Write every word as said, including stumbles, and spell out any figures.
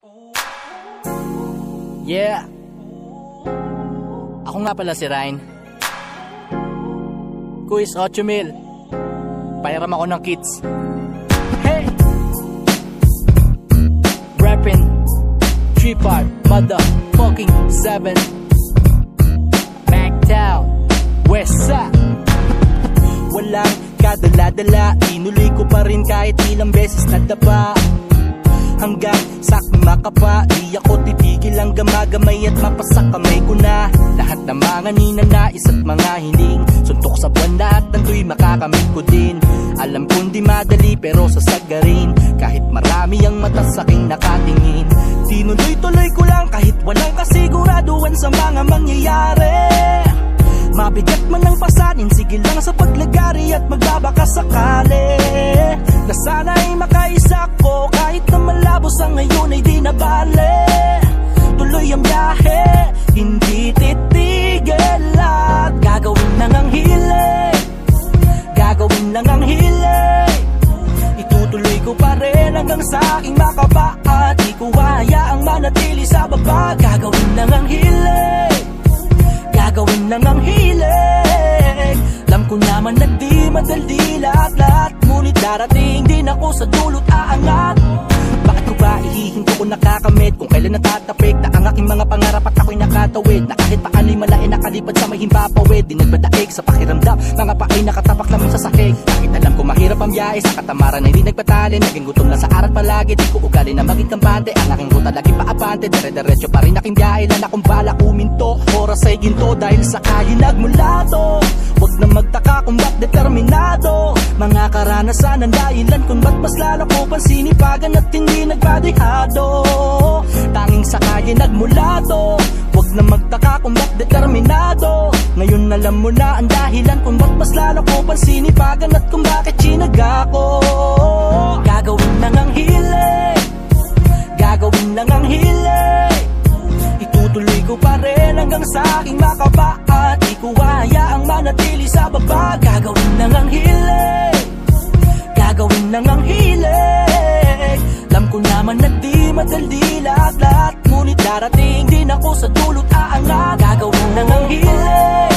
Yeah. Ako nga pala si Rhyne. Kuis eight mil. Pairam ako ng kits. Hey! Rapping three five motherfucking seven. Mactown Westside. Walang kadala-dala, inuloy ko pa rin kahit ilang beses nadapa. Hanggang sa makapa, di ako titigil ang gamagamay at mapasak kamay ko na lahat ng mga ninanais at mga hiling. Suntok sa buwan lahat ng tuy makakamit ko din. Alam kong di madali pero sasagarin, kahit marami ang mata sa aking nakatingin. Tinuloy-tuloy ko lang kahit walang kasiguraduhan sa mga mangyayari. Mabigat man ang pasanin, sige lang sa paglagari at magbabaka sakali. Na sana'y makaisa ko kahit na malabo sa ngayon ay di nabale. Tuloy ang biyahe, hindi titigil at gagawin lang ang hilig. Gagawin lang ang hilig. Itutuloy ko pa rin hanggang sa aking makaba at di ko hayaang manatili sa baba. Gagawin lang ang hilig. Gagawin lang ang hilig. Alam ko naman na di madali lahat-lahat, ngunit darating din ako sa dulot aangat. Bakit ko ba ihihinto ko nakakamit kung kailan natatapik na ang aking mga pangarap at ako'y nakatawid? Na kahit paano'y malain nakalipad sa may himpapawid. Di nagbadaig sa pakiramdam, mga paay nakatapak lamang sa sahig. Kahit alam ko mahirap ang biyahe, sa katamaran ay di nagpatali. Naging gutom lang sa arat palagi, di ko ugali na maging kampante. Ang aking ruta laging paabante, dire-diretso pa rin aking biyahe. Lala kong bala uminto, oras ay ginto dahil sa kayo nagmulato. Huwag na magtaka kung ba't determinado, mga karanasan ang dahilan kung ba't mas lalo ko pang sinipagan at hindi nagpadihado. Tanging sa kaya nagmulato, huwag na magtaka kung ba't determinado. Ngayon alam mo na ang dahilan kung ba't mas lalo ko pang sinipagan at kung bakit sinaga ko. Gagawin lang ang hilig. Gagawin lang ang hilig. Itutuloy ko pa rin hanggang sa aking makaba at di ko hayaang manatili sa baba. Gagawin lang ang hilig. Gagawin lang ang hilig. Alam ko naman na di madali lahat-lahat, ngunit darating din ako sa dulot aangat. Gagawin lang ang hilig.